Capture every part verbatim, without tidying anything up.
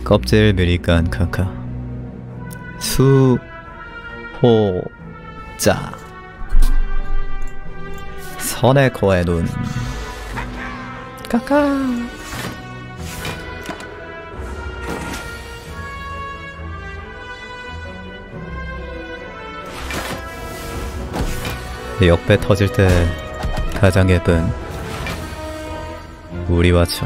껍질 미리 깐 카카. 수호자. 선의 코에 눈. 카카. 역배 터질 때 가장 예쁜 우리와 저.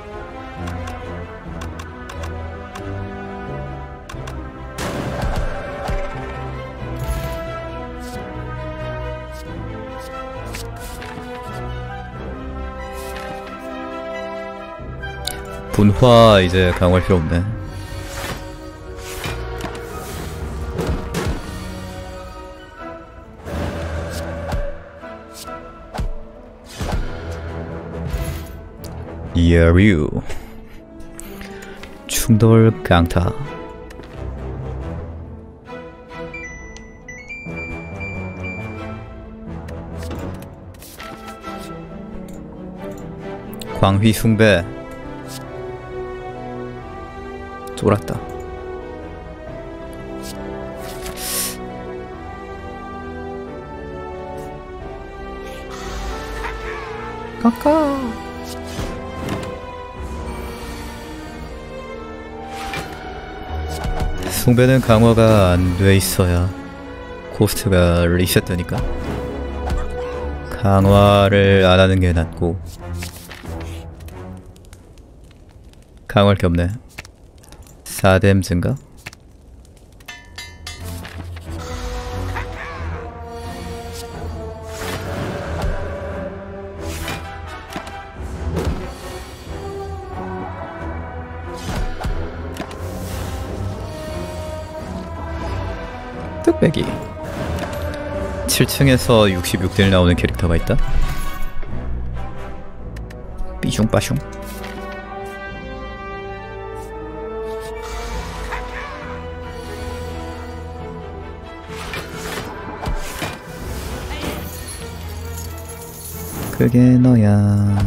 분화 이제 강화할 필요 없네. 예류 충돌 강타. 광휘 숭배. 쫄았다. 까까. 숭배는 강화가 안 돼 있어야 코스트가 리셋되니까 강화를 안 하는 게 낫고. 강화할 게 없네. 사 뎀 증가? 뚝배기. 칠 층에서 육십육 딜 나오는 캐릭터가 있다? 삐숑빠숑. 그게 너야.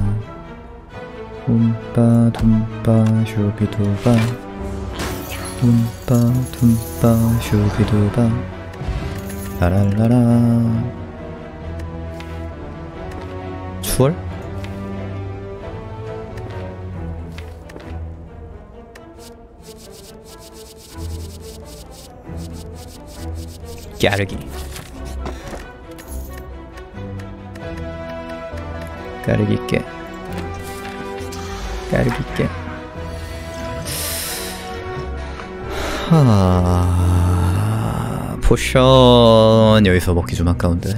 둠빠 둠빠 슈비두바. 둠빠 둠빠 슈비두바. 라랄라라. 추월? 까르기. 까르기께. 까르기께. 하... 포션 여기서 먹기 좀 아까운데.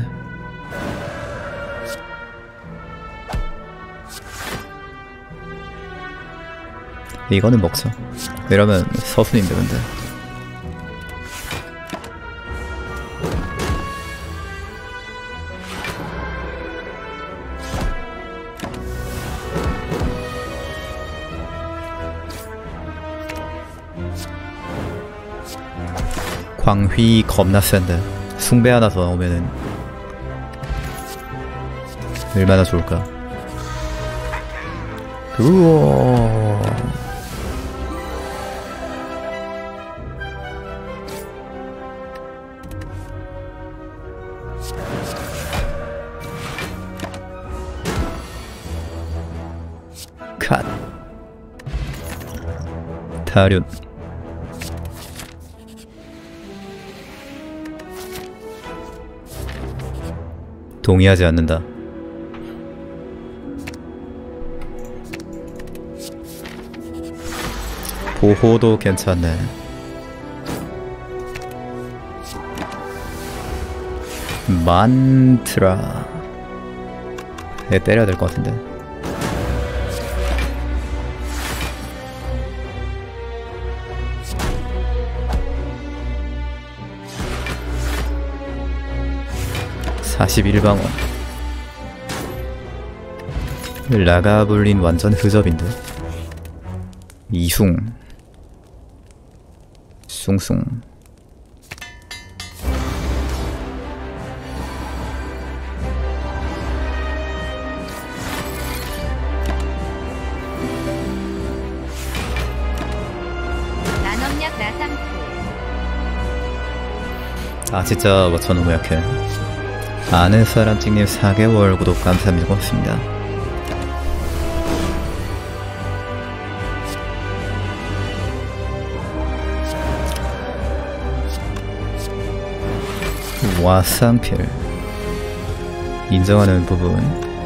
이거는 먹자. 이러면 서순인데 근데. 광휘 겁나 센데 숭배 하나 더 나오면은 얼마나 좋을까. 우와. 컷. 타륜. 동의하지 않는다. 보호도 괜찮네. 만트라. 얘 때려야 될 것 같은데. 사십일 방어. 라가블린 완전 흐접인데. 이숭. 숭숭. 공격력 나상풀. 아 진짜 워처 너무 약해. 아는 사람 찍님 사 개월 구독 감사합니다. 고맙습니다. 와상필 인정하는 부분.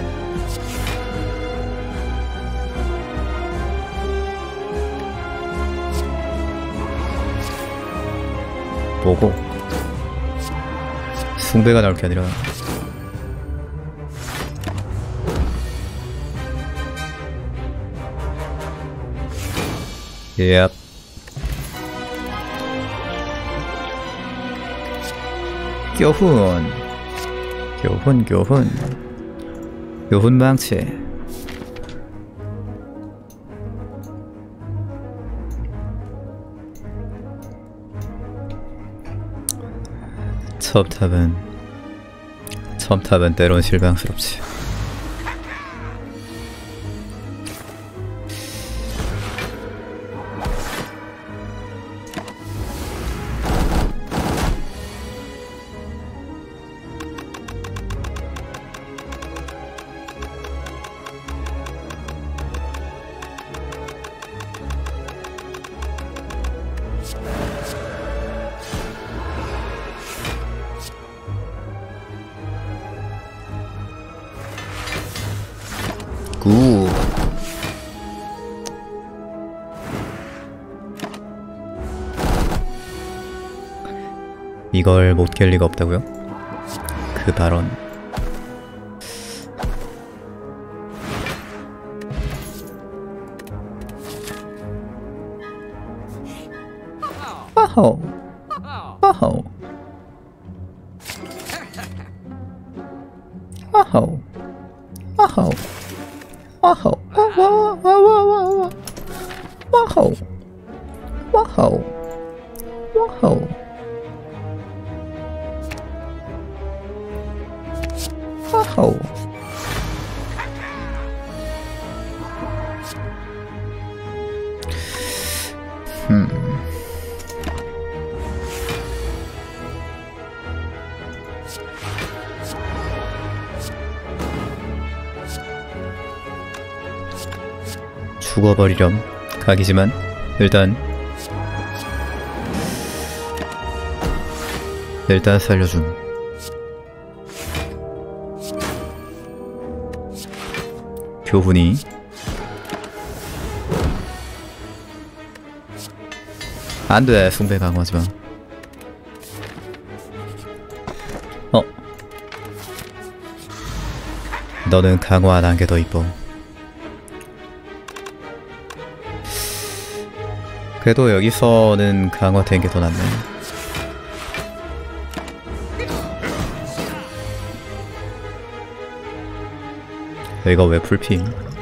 보고 숭배가 나올 게 아니라 예. 교훈 교훈 교훈 교훈 방치. 첩탑은 첩탑은 때론 실망스럽지. 구. 이걸 못 깰 리가 없다고요? 그 발언. 와호. 와호. 와호. 와호. 와호, 와와와와와와, 와호, 와호, 와호, 와호. 음. 죽어버리렴 각이지만 일단 일단 살려줌. 교훈이 안돼. 숭배 강화하지마. 어 너는 강화 안 한 게 더 이뻐. 그래도 여기서는 강화된 게 더 낫네. 이거 왜 풀핑?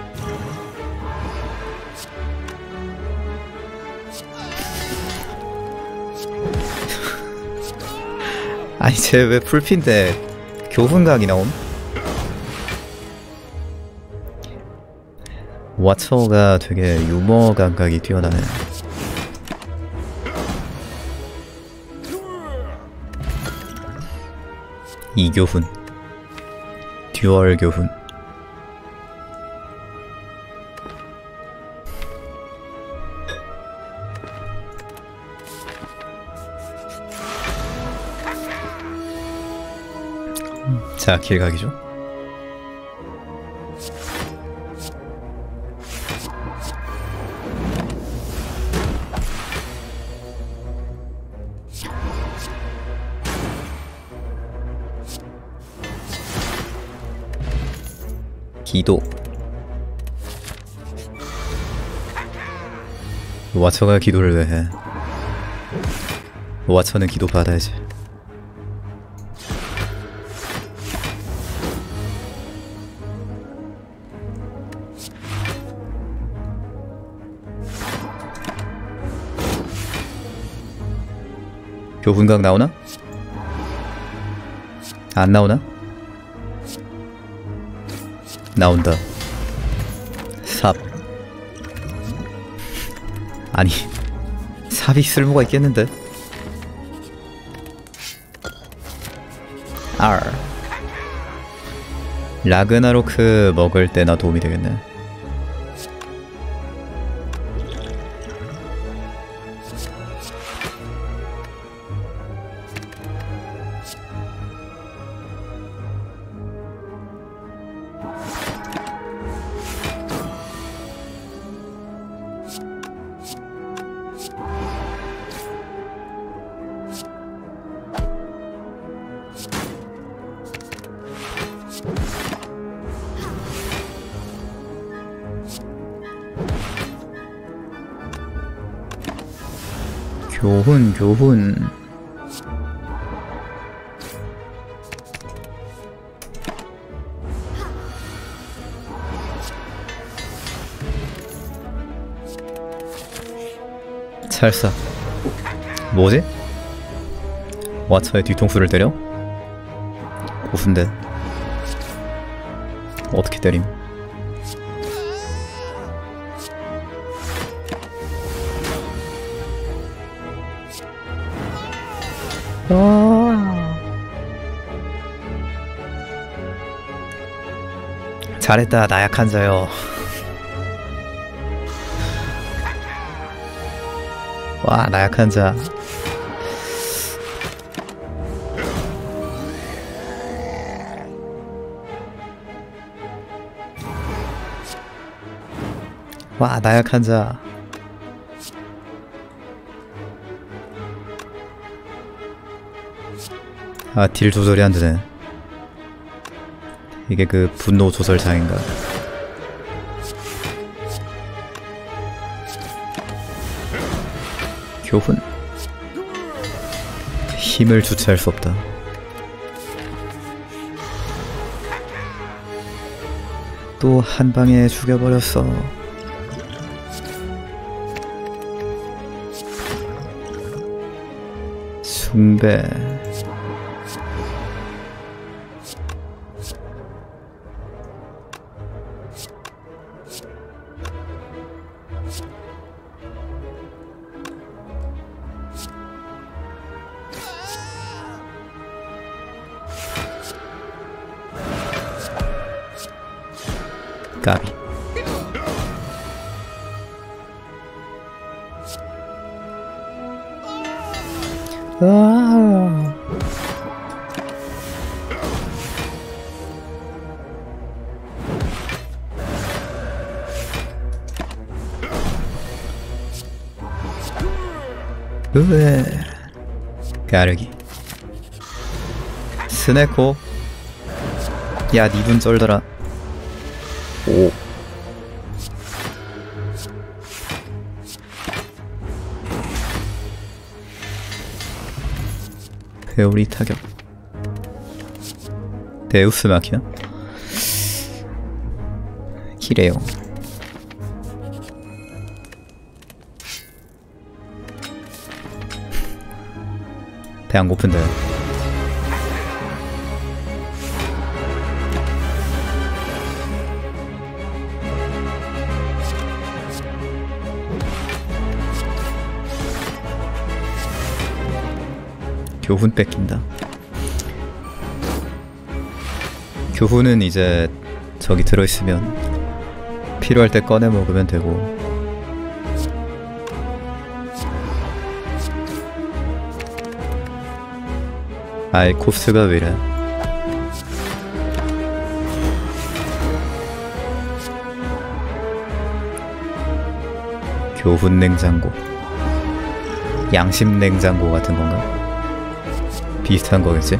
아니 쟤 왜 풀핀데 교훈각이 나옴? 와처가 되게 유머 감각이 뛰어나네. 이교훈 듀얼 교훈. 자, 길각이죠. 기도. 와처가 기도를 왜 해? 와처는 기도 받아야지. 교훈각 나오나? 안 나오나? 나온다. 삽. 아니 삽이 쓸모가 있겠는데? R 라그나로크 먹을 때나 도움이 되겠네. 교훈 교훈 찰싹. 뭐지? 와차의 뒤통수를 때려? 고순데 어떻게 때림? 와. 잘했다 나약한 자여. 와 나약한 자. 와 나약한 자. 아, 딜 조절이 안 되네. 이게 그 분노 조절 장인가? 교훈. 힘을 주체할 수 없다. 또 한 방에 죽여버렸어. 숭배. 까비. 아. 으에. 가르기. 스네코. 야, 니 분 쩔더라. 오. 회오리 타격. 데우스 마키나? 기래요. 배 안 고픈데. 교훈 뺏긴다. 교훈은 이제 저기 들어있으면 필요할 때 꺼내 먹으면 되고, 아이 코스가 왜이래. 교훈 냉장고, 양심 냉장고 같은 건가? 비슷한 거겠지?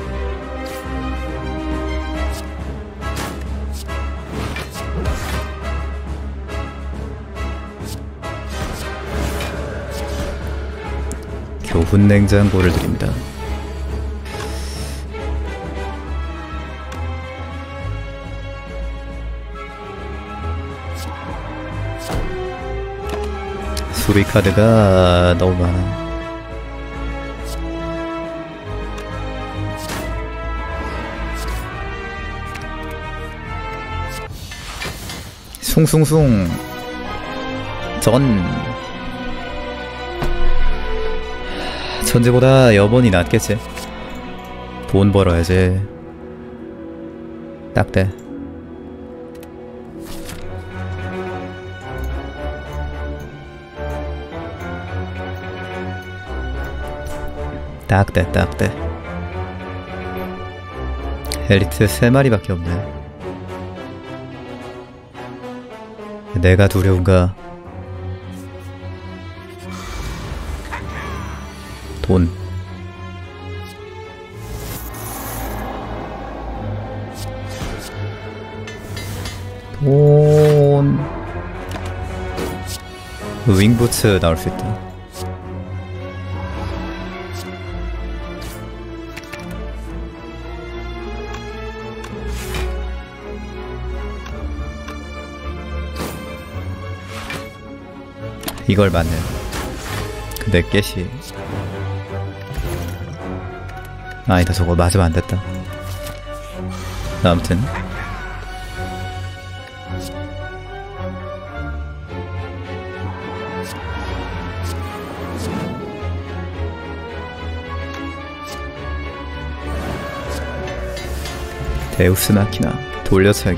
교훈 냉장고를 드립니다. 수리 카드가 너무 많아. 숭숭숭 전. 천재보다 여번이 낫겠지. 돈 벌어야지. 딱대. 딱대 딱대. 엘리트 세 마리밖에 없네. 내가 두려운가? 돈. 돈. 윙부츠 나올 수 있다. 이걸 맞네. 근데 깨시. 아니다, 저거 맞으면 안 됐다. 아무튼 데우스 마키나 돌려차기.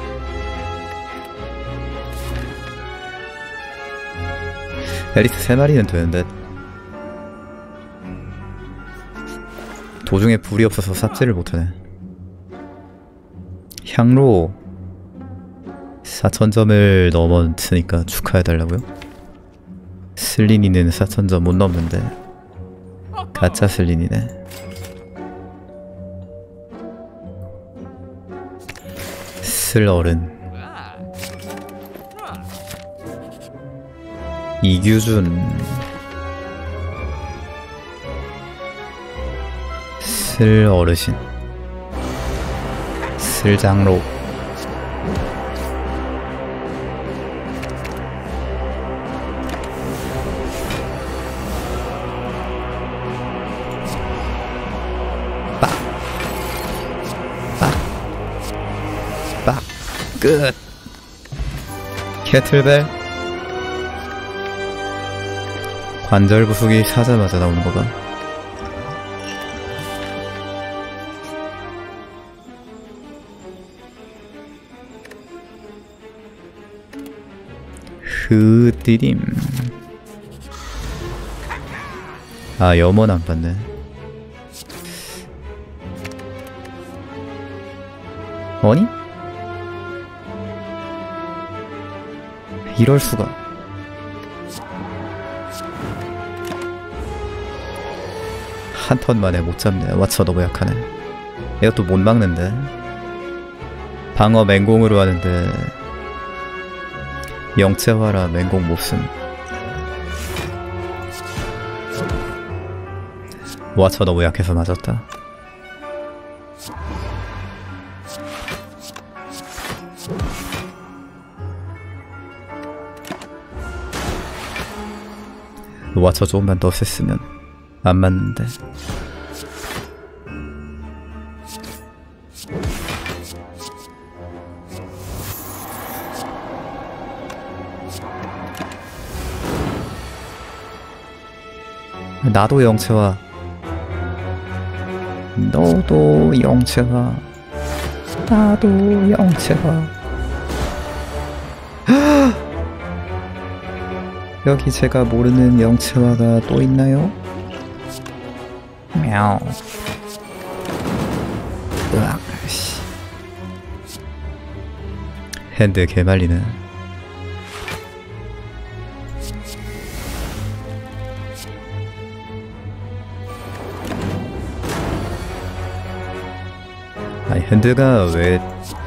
엘리트 세 마리는 되는데 도중에 불이 없어서 삽질을 못하네. 향로 사천 점을 넘었으니까 축하해달라고요? 슬린이는 사천 점 못 넘는데 가짜 슬린이네. 슬어른 이규준 슬어르신 슬장로 빡! 빡! 빡! 끝! 캐틀벨 관절 부수기 사자마자 나오는 거봐. 흐디딤. 아, 염원 안 봤네. 뭐니? 이럴 수가. 한 턴 만에 못 잡네. 왓쳐 너무 약하네. 얘가 또 못 막는데. 방어 맹공으로 하는데 영체화라 맹공 못씀. 왓쳐 너무 약해서 맞았다. 왓쳐 조금만 더 셌으면 안 맞는데. 나도 영체화. 너도 영체화. 나도 영체화. 여기 제가 모르는 영체화가 또 있나요? мяу. 으악, 씨. 핸드 개말리네. 아니, 핸드가 왜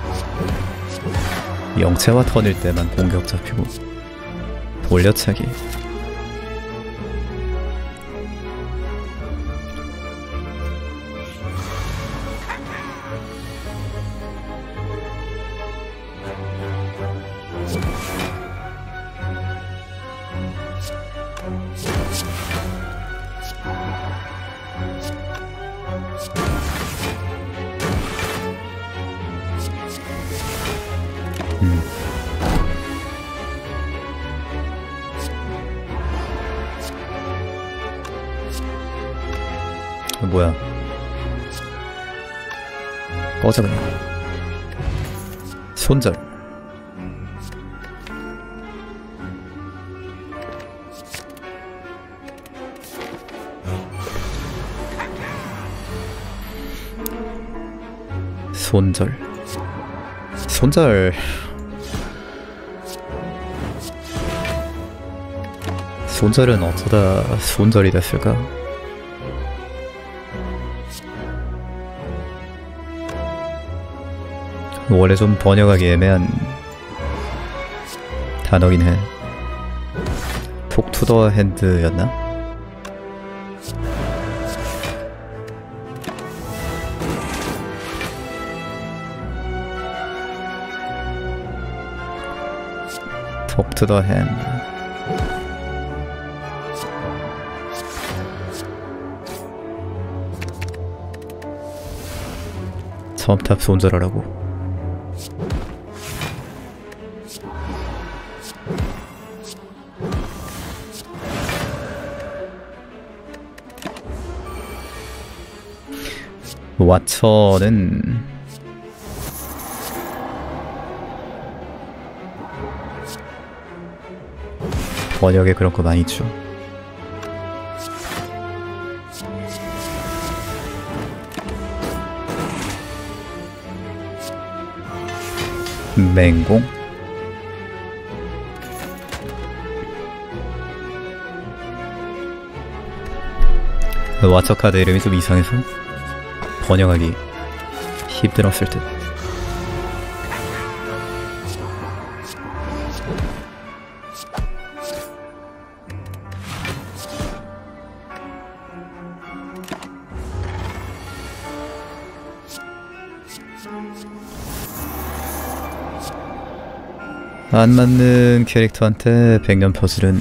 영체화 턴일 때만 공격 잡히고 돌려차기. 음. 뭐야? 꺼져 그냥. 손절. 손절. 손절. 손절은 어쩌다 손절이 됐을까? 원래 좀 번역하기 애매한 단어긴 해. 톡 투 더 핸드였나? 톡 투 더 핸드. 첨탑 손절하라고. 왓처는 번역에 그런 거 많이 있죠. 맹공. 왓처 카드 이름이 좀 이상해서 번역하기 힘들었을 듯. 안 맞는 캐릭터한테 백년 퍼즐은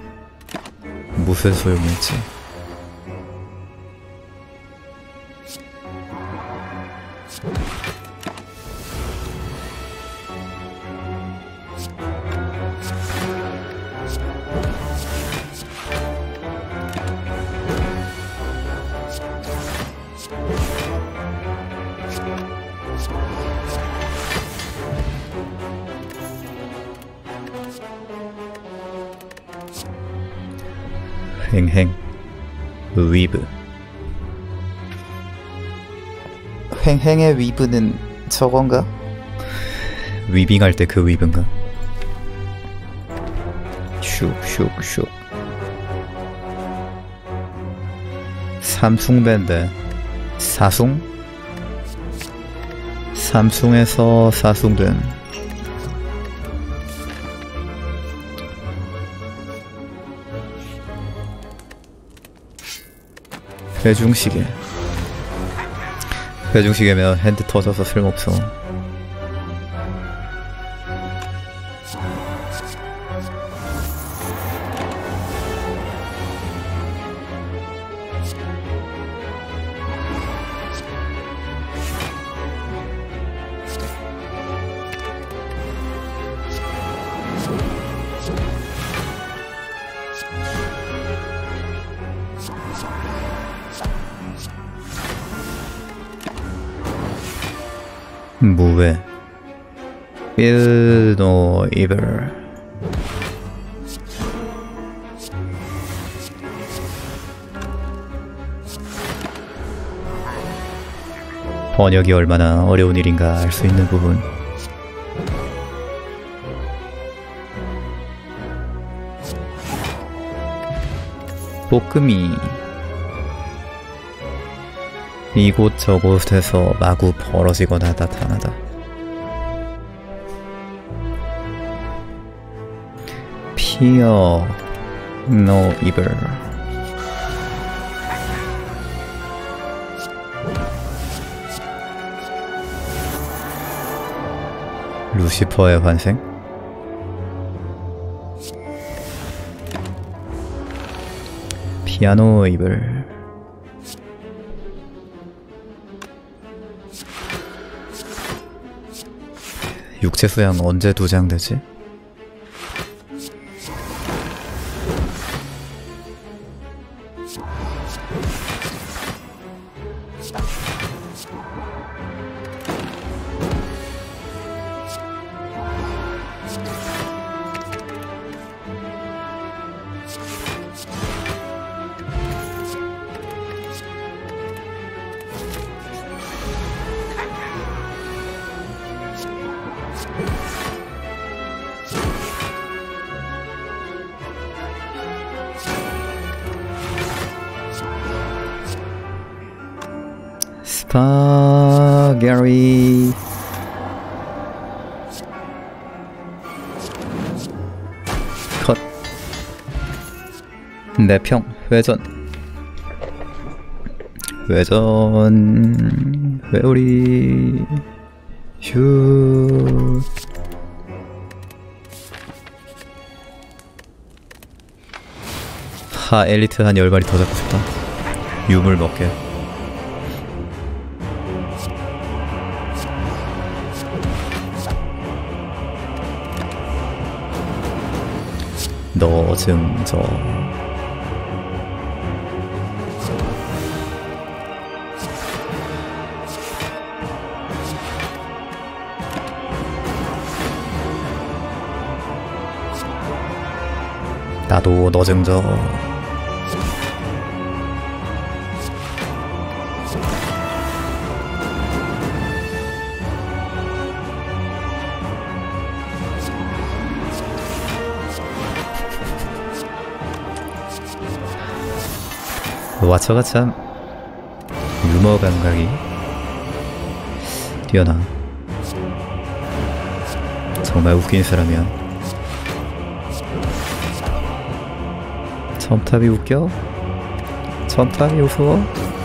무슨 소용이었지? 횡행 위브. 횡행의 위브는 저건가? 위빙할 때 그 위브인가? 슉슉슉. 삼숭밴드. 사숭? 삼숭에서 사숭된 회중시계. 회중시계면 핸드 터져서 쓸모없어. 무회. Feel no evil. 번역이 얼마나 어려운 일인가 알 수 있는 부분. 볶음이 이곳저곳에서 마구 벌어지거나 나타나다. Fear no evil. 루시퍼의 환생? 피아노 이블. 육체 수양 언제 두 장 되지? 스파게리 컷. 내평 회전 회전 회오리 슛. 하 엘리트 한 열 마리 더 잡고 싶다. 유물 먹게. 너 증저 나도 너 증저 와처가 참 유머 감각이 뛰어나. 정말 웃긴 사람이야. 첨탑이 웃겨? 첨탑이 웃어?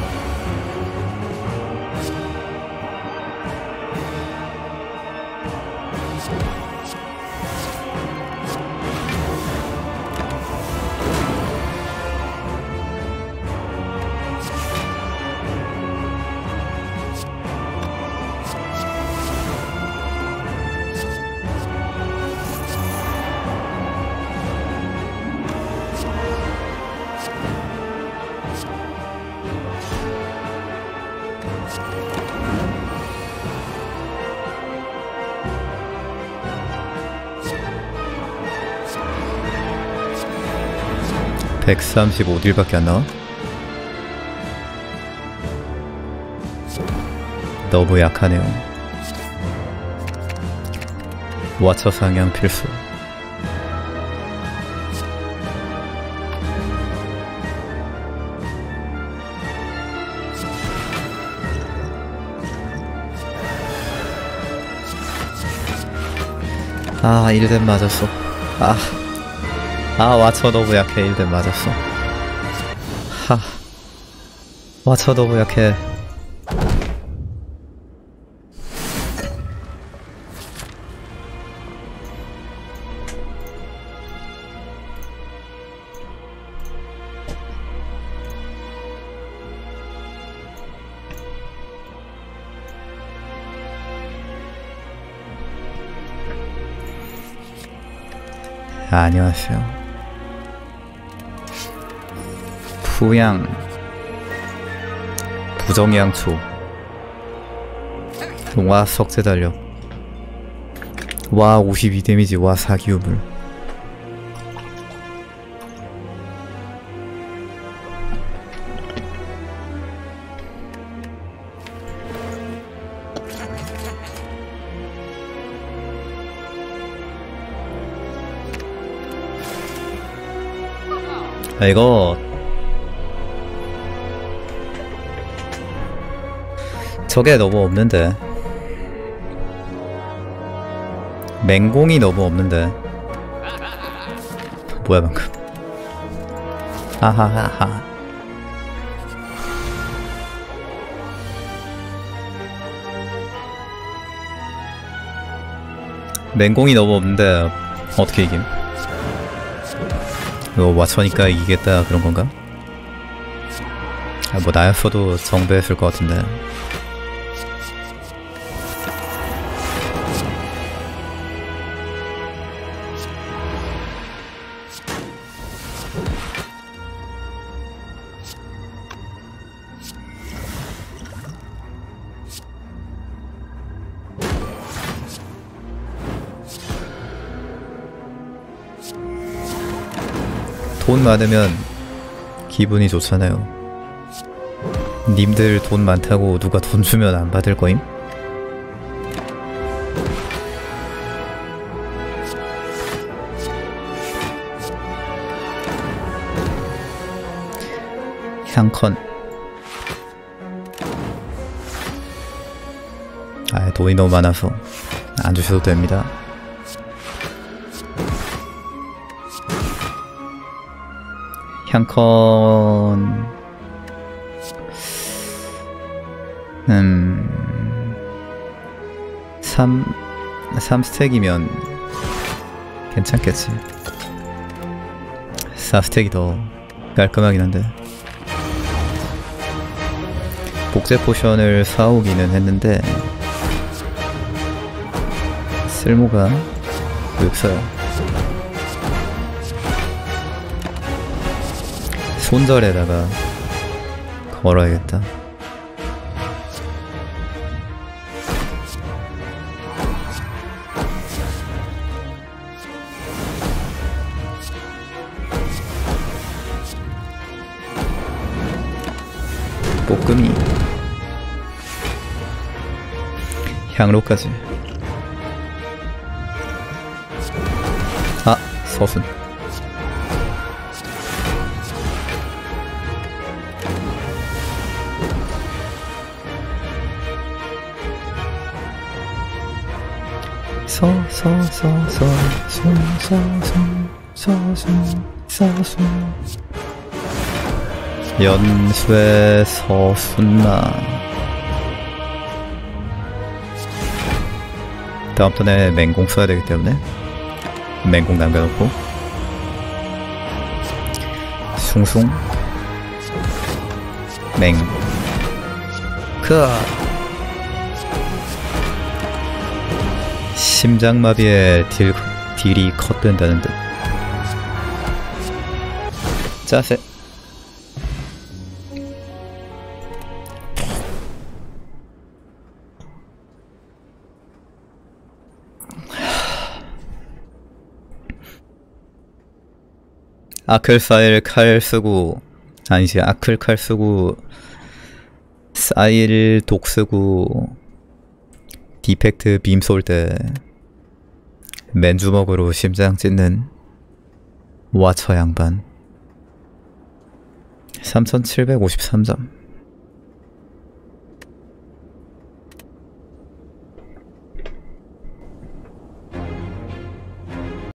백삼십오 딜밖에 안 나와? 너무 약하네요. 와처 상향 필수. 아, 일뎀 맞았어. 아, 아 와처 너무 약해. 일뎀 맞았어. 하, 와처 너무 약해. 아, 안녕하세요. 부양 부정양초 와 석재 달력 와 오십이 데미지 와 사기유물 아 이거 저게 너무 없는데 맹공이 너무 없는데 뭐야 방금 하하하하 맹공이 너무 없는데 어떻게 이김? 이거 와처니까 이기겠다 그런 건가? 아, 뭐 나였어도 정배했을 것 같은데. 돈 많으면 기분이 좋잖아요. 님들 돈 많다고 누가 돈 주면 안 받을 거임? 향컨. 아, 돈이 너무 많아서 안 주셔도 됩니다. 향컨. 음... 삼... 삼 스택이면 괜찮겠지. 사 스택이 더 깔끔하긴 한데. 복제 포션을 사오기는 했는데 쓸모가 없어요. 손절에다가 걸어야겠다. 볶음이 향로까지. 아, 서순. 서, 서, 서, 서, 순, 서, 순, 서, 순, 서, 순. 연수의 서순나. 다음 턴에 맹공 써야 되기 때문에 맹공 남겨놓고 숭숭 맹 크아. 심장마비에 딜, 딜이 컷된다는 듯. 짜세. 아클 사일 칼 쓰고, 아니지, 아클 칼 쓰고 사일 독 쓰고 디펙트 빔 쏠 때 맨주먹으로 심장 찢는 와처 양반. 삼천칠백오십삼 점.